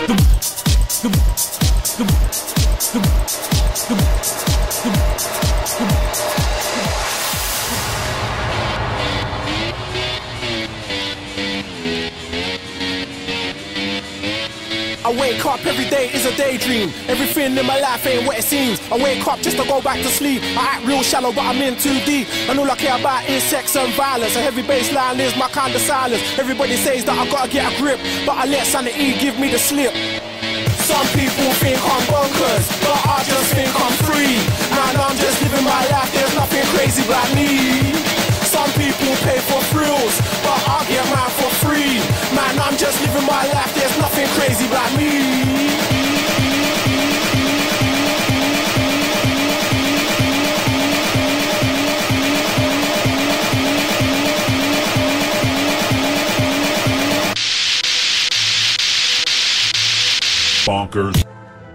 I wake up every day is a daydream. Everything in my life ain't what it seems. I wake up just to go back to sleep. I act real shallow but I'm in too deep. And all I care about is sex and violence. A heavy baseline is my kind of silence. Everybody says that I gotta get a grip, but I let sanity give me the slip. Some people think I'm bonkers, but I just think I'm free. Man, I'm just living my life, there's nothing crazy about me. Some people pay for thrills, but I get mine for free. Man, I'm just living my life, there's nothing crazy about me. Bonkers.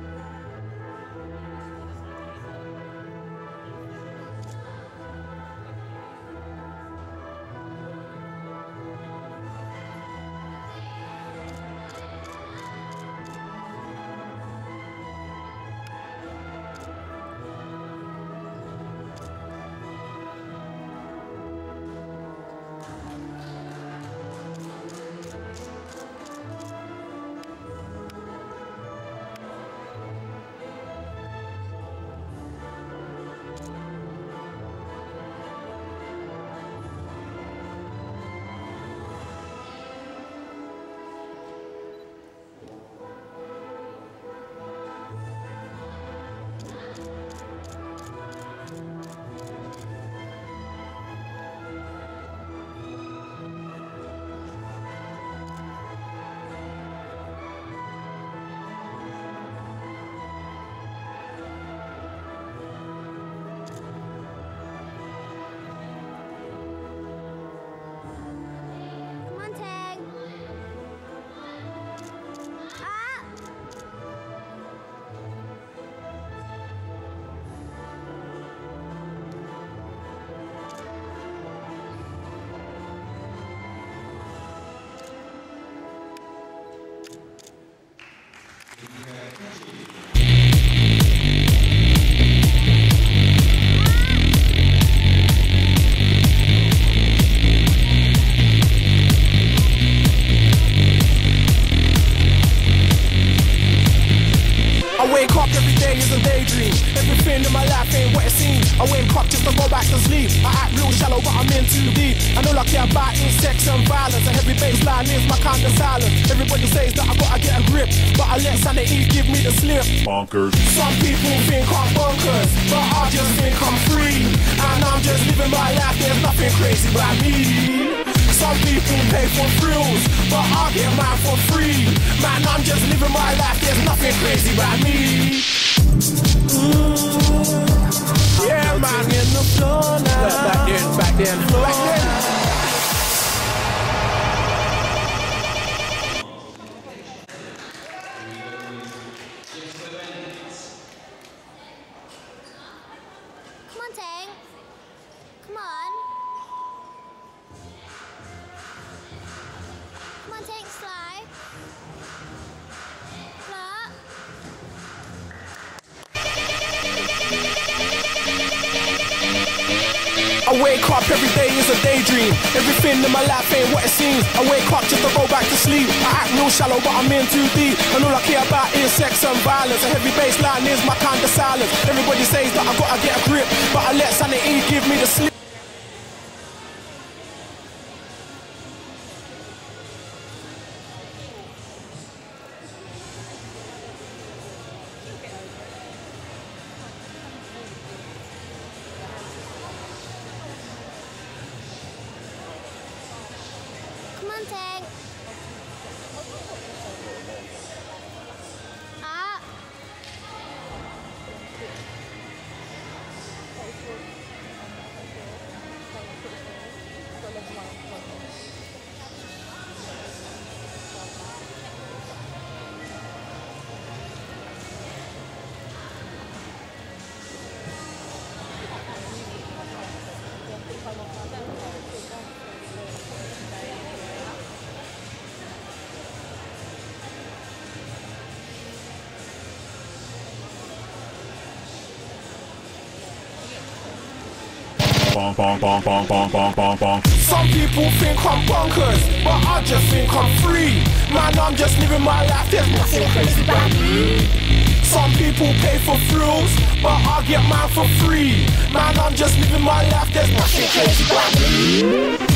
Everything in my life ain't what it seems. I wake up just to go back to sleep. I act real shallow but I'm in too deep. And all I care about is sex and violence. A heavy baseline is my kind of silence. Everybody says that I gotta get a grip, but I let sanity give me the slip. Bonkers. Some people think I'm bonkers, but I just think I'm free. And I'm just living my life, there's nothing crazy about me. Some people pay for thrills, but I get mine for free. Man, I'm just living my life, there's nothing crazy about me. Yeah, man, in the floor now. Back then. Come on, Tang. Come on. Come on, Tang, Sly. Flirt. I wake up every day is a daydream. Everything in my life ain't what it seems. I wake up just to go back to sleep. I act real shallow but I'm in too deep. And all I care about is sex and violence. A heavy baseline is my kind of silence. Everybody says that I gotta get a grip, but I let sanity give me the slip. Come on, Tang. Ah. Some people think I'm bonkers, but I just think I'm free. Man, I'm just living my life, there's nothing crazy about me. Some people pay for thrills, but I get mine for free. Man, I'm just living my life, there's nothing crazy about me.